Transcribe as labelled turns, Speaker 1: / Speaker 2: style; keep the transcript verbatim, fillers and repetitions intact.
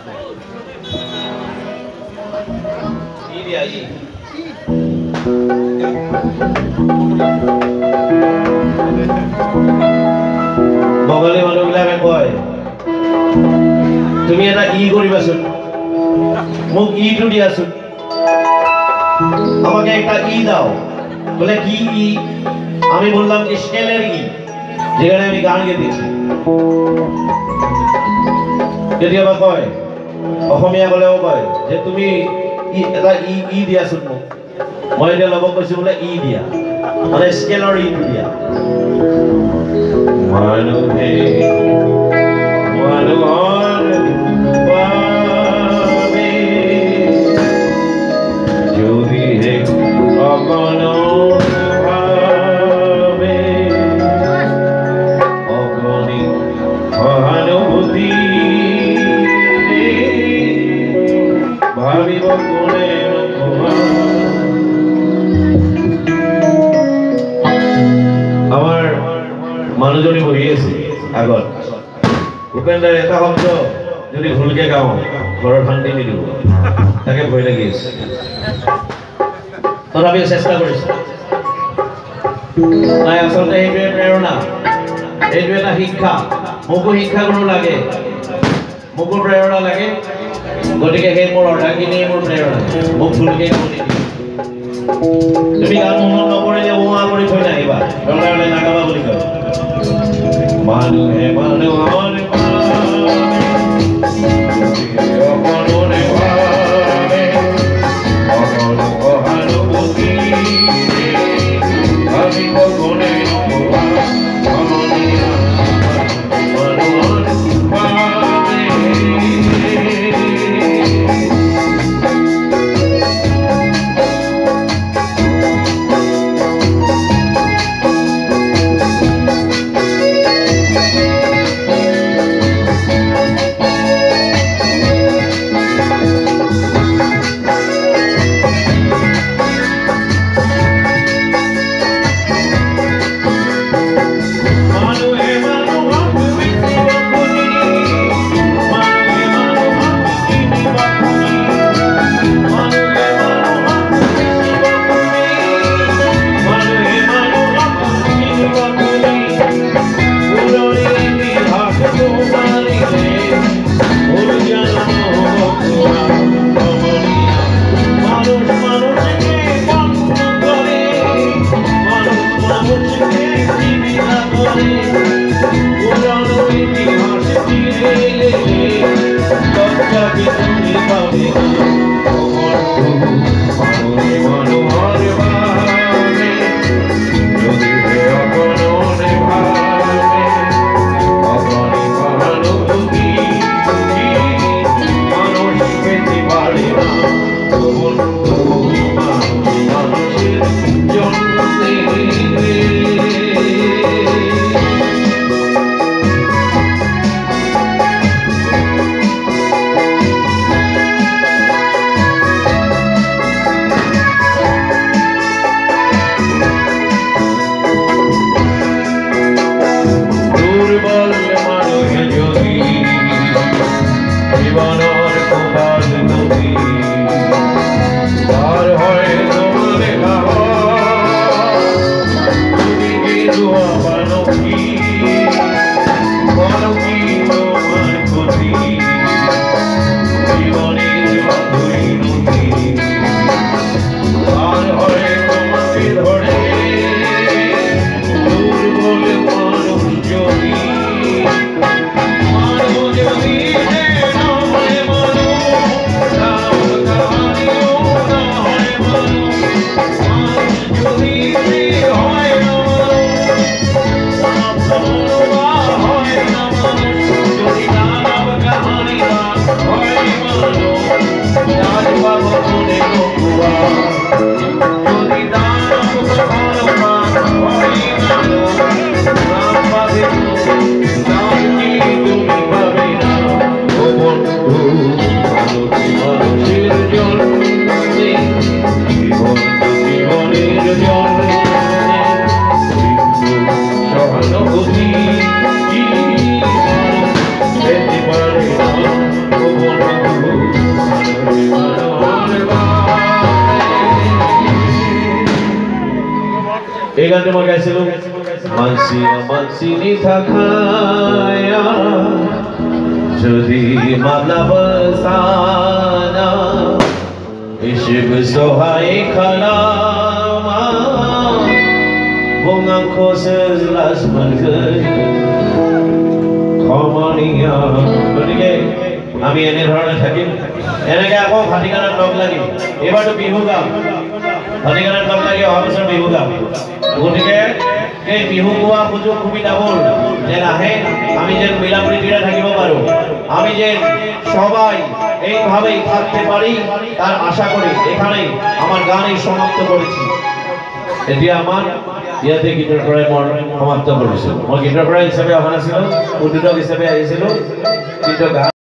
Speaker 1: ই দিয়া ই বঙালী মানুহবিলাকে কয় তুমি এটা ই কৰিবাচোন মোক ইটো দিয়াচোন আমাকে একটা ই দাও বলে কি ই আমি বললাম যে স্কেলের ই যেখানে আমি গান গেয়েছি কেতিয়াবা কয় অসমীয়া গলেও কয় যে তুমি এটা ই ই দিয়াচোন মোক মই এতিয়া ল'ব কৈছো বোলে ই দিয়া মানে স্কেলৰ ই দিয়া মানুহে মানুহৰ বাবে যদিহে অকণো ভাবে অকণি সহানুভূতি ভাবিব কোনে আমাৰ মানুহজনী বহি আছে আগত উপেন্দ্ৰৰ এটা শব্দ যদি ভুলকে গাওঁ ঘৰৰ শান্তি নিদিব তাকে ভয় লাগি আছে তথাপিও চেষ্টা কৰিছে নাই আচলতে সেইটোৱে প্ৰেৰণা এইটো এটা শিক্ষা মোকো শিক্ষা গুৰু লাগে মোকো প্ৰেৰণা লাগে গতিকে সেই মোৰ অৰ্ধাখিনি মোৰ প্ৰেৰণা মোক ভুলকে গাব নিদিব তুমি গান মনত নকৰিলে উৱা কৰি থৈ নাহিবা দৰকাৰ হ'লে নাগাবা বুলি কয় মানুহে মানুহৰ অকণে ভাবে অকণ সহানুভূতি ভাবিব কোনে নকবা সমনীয়া মানুহৰ বাবে এই গানটো মই গাইছিলোঁ মানসিয়া মানসিনি থাকায়া যদি মাতলাব সানা Ishq sohai kalama bunga khoses las mangai khomaniya গতিকে আমি এনে ধৰণে থাকিম এনেকৈ আকৌ ভাটিকানাত লগ লাগিম এবাৰতো বিহু গাম ভাটিকানাত লগ লাগি অহা বছৰ বিহু গাম গতিকে এই বিহু গোৱা সুযোগ সুবিধাবোৰ যেন আহে আমি যেন মিলাপ্ৰীতিৰে থাকিব পাৰোঁ আমি যে সবাই এইভাবেই থাকতে পারি তার আশা করি এখানেই আমার গান সমাপ্ত করেছি এতিয়া আমার ইয়াতে গীতৰ পৰাই মই সমাপ্ত কৰিছোঁ মই গীতৰ পৰাই হিচাপে অহা নাছিলোঁ উদ্যোগ হিচাপে আহিছিলোঁ কিন্তু